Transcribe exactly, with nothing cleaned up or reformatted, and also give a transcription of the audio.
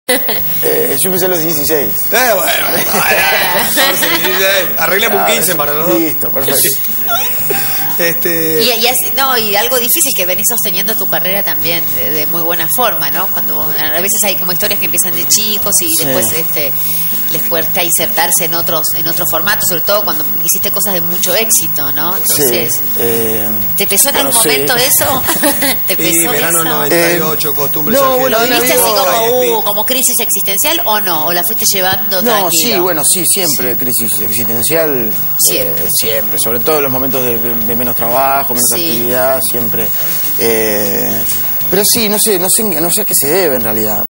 Eh, yo empecé a los dieciséis. Eh, bueno, catorce, dieciséis. Arreglamos un quince para los dos. Listo, perfecto. Este... Y, y, es, no, y algo difícil que venís sosteniendo tu carrera también de, de muy buena forma, ¿no? Cuando a veces hay como historias que empiezan de chicos y Sí. después este les cuesta insertarse en otros en otros formatos, sobre todo cuando hiciste cosas de mucho éxito, ¿no? Entonces, Sí, eh, ¿te pesó en bueno, algún momento sí. eso? ¿Te Y pesó verano eso? noventa y ocho, costumbres no, bueno, ¿Lo argentinas. viviste así Ay, como, Ay, uh, como crisis existencial o no? ¿O la fuiste llevando No, tranquilo? sí, bueno, sí, siempre crisis existencial. Siempre. eh, siempre, sobre todo en los momentos de, de- de menos trabajo, menos Sí. actividad, siempre. Eh, pero sí, no sé, no sé, no sé a qué se debe en realidad.